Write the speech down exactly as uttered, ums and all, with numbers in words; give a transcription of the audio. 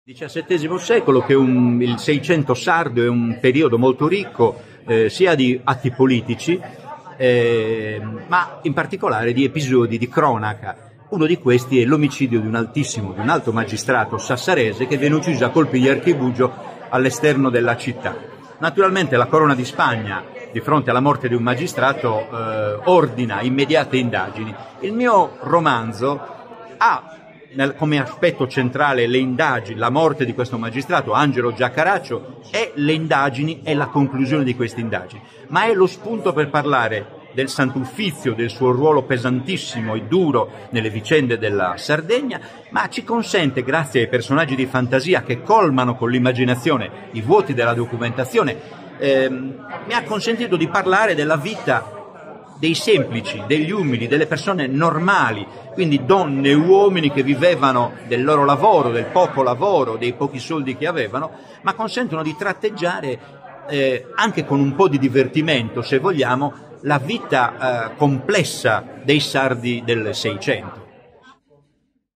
diciassettesimo secolo, che un, il Seicento sardo è un periodo molto ricco eh, sia di atti politici, eh, ma in particolare di episodi di cronaca. Uno di questi è l'omicidio di un altissimo, di un alto magistrato sassarese che viene ucciso a colpi di archibugio all'esterno della città. Naturalmente la Corona di Spagna, di fronte alla morte di un magistrato, eh, ordina immediate indagini. Il mio romanzo ha come aspetto centrale le indagini, la morte di questo magistrato, Angelo Giacaraccio, e le indagini e la conclusione di queste indagini, ma è lo spunto per parlare del Sant'Uffizio, del suo ruolo pesantissimo e duro nelle vicende della Sardegna, ma ci consente, grazie ai personaggi di fantasia che colmano con l'immaginazione i vuoti della documentazione, ehm, mi ha consentito di parlare della vita dei semplici, degli umili, delle persone normali, quindi donne e uomini che vivevano del loro lavoro, del poco lavoro, dei pochi soldi che avevano, ma consentono di tratteggiare eh, anche con un po' di divertimento, se vogliamo, la vita eh, complessa dei sardi del Seicento.